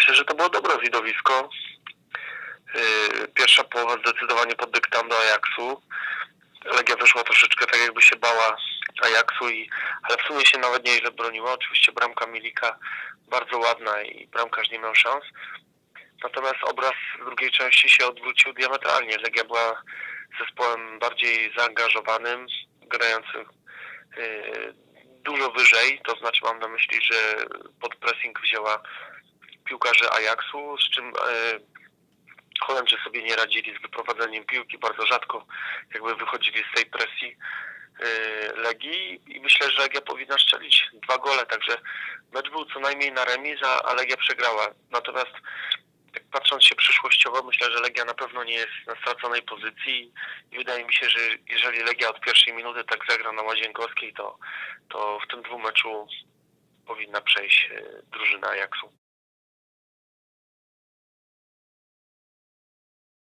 Myślę, że to było dobre widowisko. Pierwsza połowa zdecydowanie pod dyktando Ajaxu. Legia wyszła troszeczkę tak, jakby się bała Ajaxu, ale w sumie się nawet nieźle broniła. Oczywiście bramka Milika bardzo ładna i bramkarz nie miał szans. Natomiast obraz w drugiej części się odwrócił diametralnie. Legia była zespołem bardziej zaangażowanym, grającym dużo wyżej, to znaczy mam na myśli, że pod pressing wzięła piłkarzy Ajaxu, z czym Holendrzy sobie nie radzili z wyprowadzeniem piłki, bardzo rzadko jakby wychodzili z tej presji Legii i myślę, że Legia powinna strzelić 2 gole, także mecz był co najmniej na remis, a Legia przegrała. Natomiast tak patrząc się przyszłościowo, myślę, że Legia na pewno nie jest na straconej pozycji i wydaje mi się, że jeżeli Legia od pierwszej minuty tak zagra na Łazienkowskiej, to w tym dwumeczu powinna przejść drużyna Ajaxu.